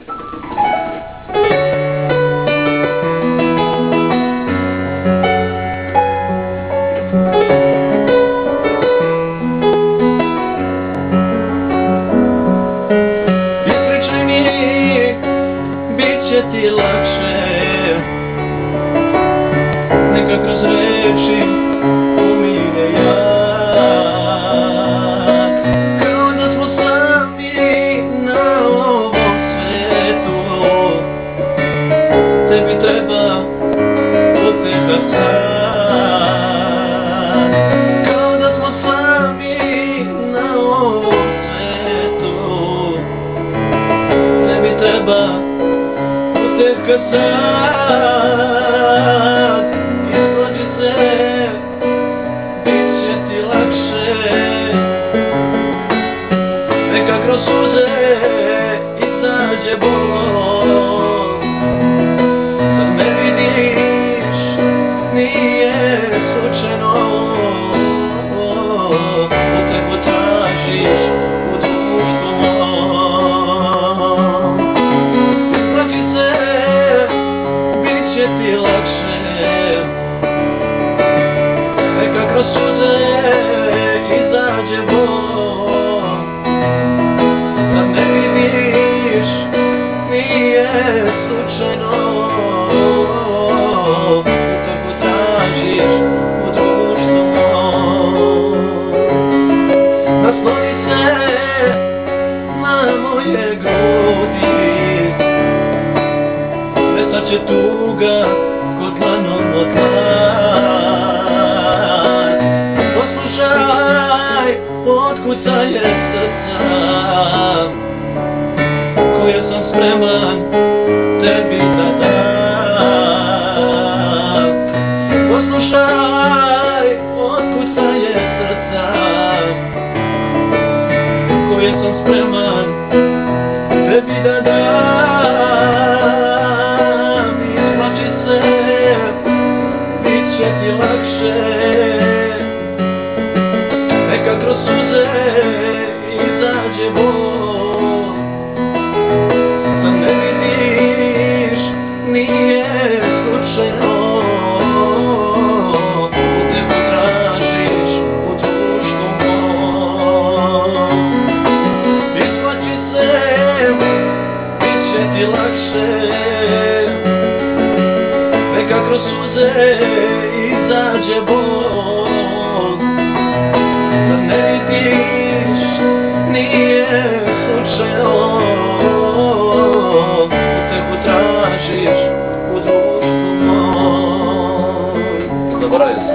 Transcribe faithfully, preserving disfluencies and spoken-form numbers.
Ispričaj mi, bit će ti lakše, neka kroz reči umire ja. Kao da smo sami na ovom svetu, tebi treba utjeha sad. Kao da smo sami na ovom svetu, tebi treba utjeha sad. Isplači se, bit će ti lakše, neka kroz suze izađe bol. Zar ne vidiš, nije slučajno, utehu tražiš u društvu mom. Isplači se, bit će ti lakše, neka kroz suze izađe bol. Zar ne vidiš, nije slučajno, utehu tražiš u društvu mom. Nasloni se na moje grudi, nestaće tuga kod dlanom od dlan. Poslušaj, otkucanje srca, koje sam spreman tebi da dam. Poslušaj, otkucanje srca, koje sam spreman tebi da dam. Isplači se, bit će ti lakše, neka kroz suze izađe bol. Zar ne vidiš, nije slučajno, utehu tražiš u društvu mom. Isplači se, bit će ti lakše, neka kroz suze izađe bol. Zar ne vidiš, nije slučajno, utehu tražiš u društvu mom. Zaboravio sam.